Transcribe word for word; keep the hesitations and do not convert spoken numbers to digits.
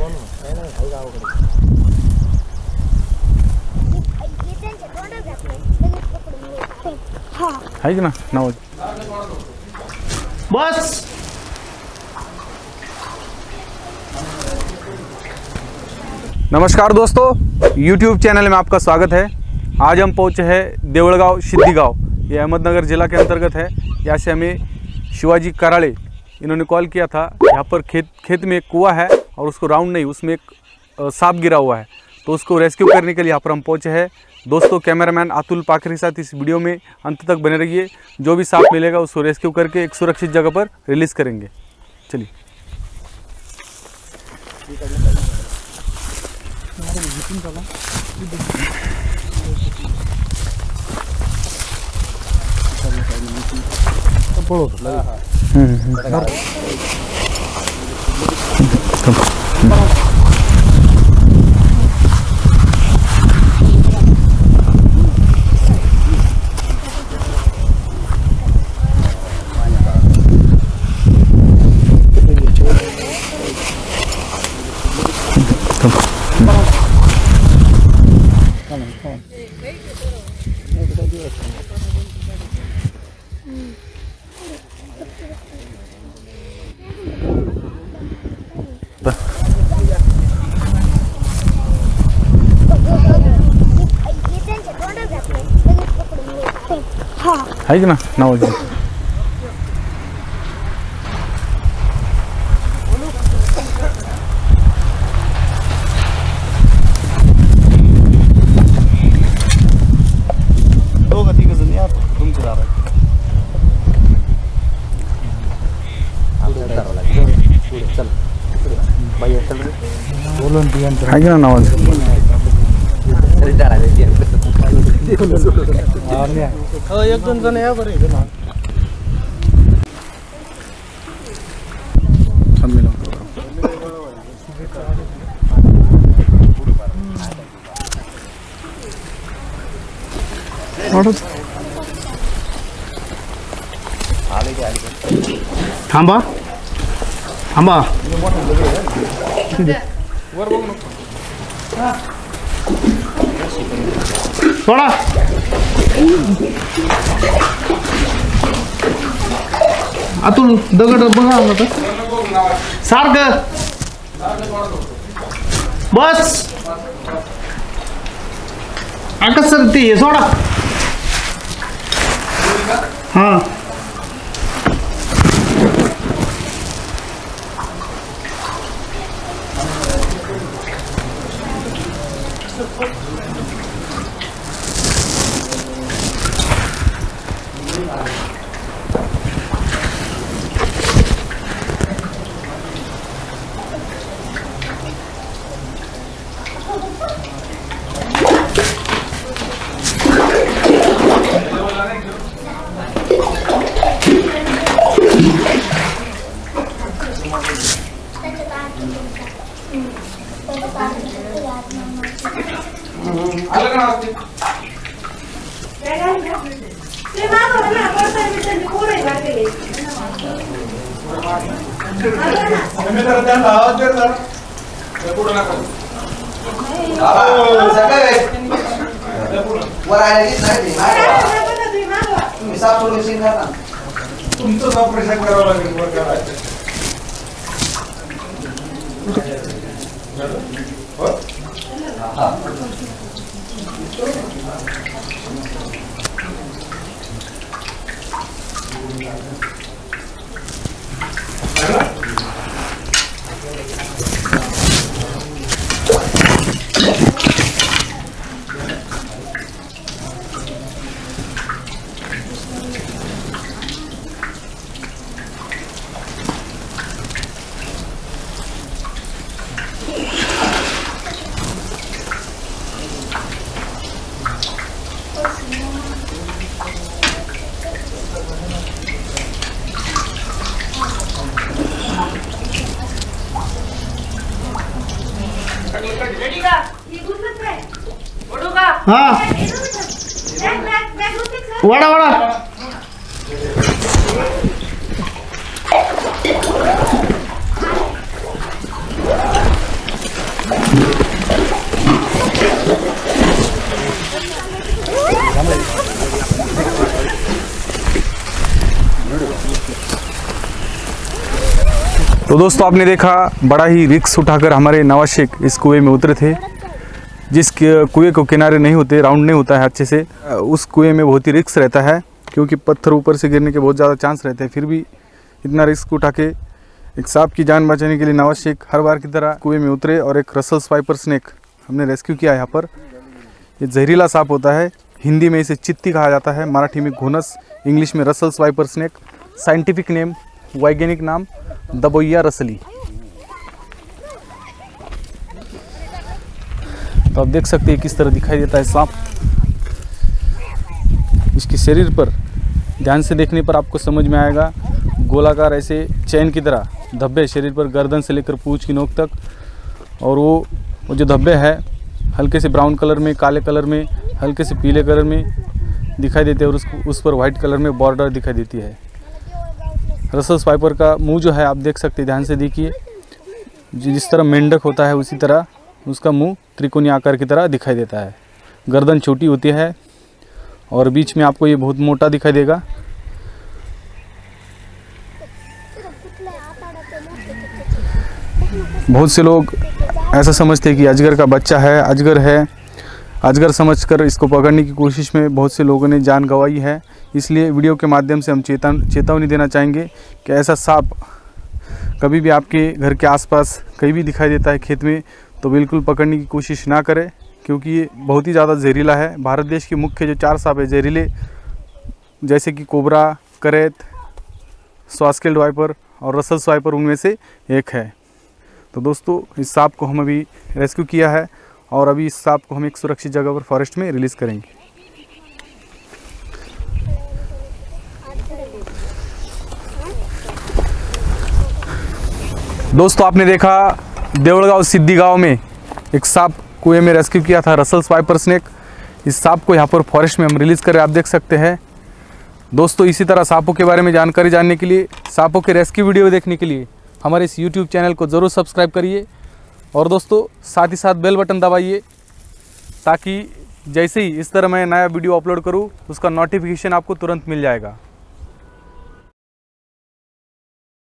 है कि ना ना बस। नमस्कार दोस्तों, YouTube चैनल में आपका स्वागत है। आज हम पहुंचे हैं देवळगाव सिद्धी गांव, ये अहमदनगर ज़िला के अंतर्गत है। यहाँ से हमें शिवाजी कराड़े इन्होंने कॉल किया था। यहाँ पर खेत खेत में एक कुआं है और उसको राउंड नहीं, उसमें एक सांप गिरा हुआ है, तो उसको रेस्क्यू करने के लिए यहाँ पर हम पहुँचे हैं। दोस्तों, कैमरामैन अतुल पाखरे के साथ इस वीडियो में अंत तक बने रहिए। जो भी सांप मिलेगा उसको रेस्क्यू करके एक सुरक्षित जगह पर रिलीज़ करेंगे। चलिए। है कि ना ना हो जाए। दो गति का जन यार तुम चला रहे चल भैया चल रहे बोलो दिया है कि ना ना हो जाए। एक दोन जण या बरं इथं थांबा थांबा सोडा अतुल दगड बघा आता सारखं बस आकाश सर ते सोडा हा तुमचं ऑपरेशन करावं लागेल वर करायचं हाँ वड़ा वड़ा तो दोस्तों आपने देखा बड़ा ही रिस्क उठाकर हमारे नवाज शेख इस कुएं में उतरे थे। जिस कुएं को किनारे नहीं होते, राउंड नहीं होता है अच्छे से, उस कुएं में बहुत ही रिस्क रहता है क्योंकि पत्थर ऊपर से गिरने के बहुत ज़्यादा चांस रहते हैं। फिर भी इतना रिस्क उठा के एक सांप की जान बचाने के लिए नवाज शेख हर बार की तरह कुएं में उतरे और एक रसल स्वाइपर स्नेक हमने रेस्क्यू किया। यहाँ पर ये जहरीला सांप होता है, हिंदी में इसे चित्ती कहा जाता है, मराठी में घोनस, इंग्लिश में Russell viper snake, scientific name, वैज्ञानिक नाम दबोइया रसली। तो आप देख सकते हैं किस तरह दिखाई देता है सांप। इसके शरीर पर ध्यान से देखने पर आपको समझ में आएगा, गोलाकार ऐसे चैन की तरह धब्बे शरीर पर, गर्दन से लेकर पूंछ की नोक तक। और वो वो जो धब्बे है हल्के से ब्राउन कलर में, काले कलर में, हल्के से पीले कलर में दिखाई देते हैं और उसको उस पर वाइट कलर में बॉर्डर दिखाई देती है। रसल स्वाइपर का मुंह जो है आप देख सकते हैं, ध्यान से देखिए, जिस तरह मेंढक होता है उसी तरह उसका मुंह त्रिकोणीय आकार की तरह दिखाई देता है। गर्दन छोटी होती है और बीच में आपको ये बहुत मोटा दिखाई देगा। बहुत से लोग ऐसा समझते हैं कि अजगर का बच्चा है, अजगर है, अजगर समझकर इसको पकड़ने की कोशिश में बहुत से लोगों ने जान गंवाई है। इसलिए वीडियो के माध्यम से हम चेतन चेतावनी देना चाहेंगे कि ऐसा सांप कभी भी आपके घर के आसपास कहीं भी दिखाई देता है खेत में तो बिल्कुल पकड़ने की कोशिश ना करें, क्योंकि ये बहुत ही ज़्यादा जहरीला है। भारत देश के मुख्य जो चार सांप है जहरीले, जैसे कि कोबरा, करैत, स्वास्केल्ड वाइपर और रसल स्वाइपर, उनमें से एक है। तो दोस्तों इस सांप को हम अभी रेस्क्यू किया है और अभी इस सांप को हम एक सुरक्षित जगह पर फॉरेस्ट में रिलीज़ करेंगे। दोस्तों आपने देखा देवलगांव सिद्धि गांव में एक सांप कुएं में रेस्क्यू किया था, रसल स्वाइपर स्नेक। इस सांप को यहाँ पर फॉरेस्ट में हम रिलीज़ करें, आप देख सकते हैं। दोस्तों इसी तरह सांपों के बारे में जानकारी जानने के लिए, सांपों के रेस्क्यू वीडियो देखने के लिए हमारे इस यूट्यूब चैनल को ज़रूर सब्सक्राइब करिए और दोस्तों साथ ही साथ बेल बटन दबाइए, ताकि जैसे ही इस तरह मैं नया वीडियो अपलोड करूँ उसका नोटिफिकेशन आपको तुरंत मिल जाएगा।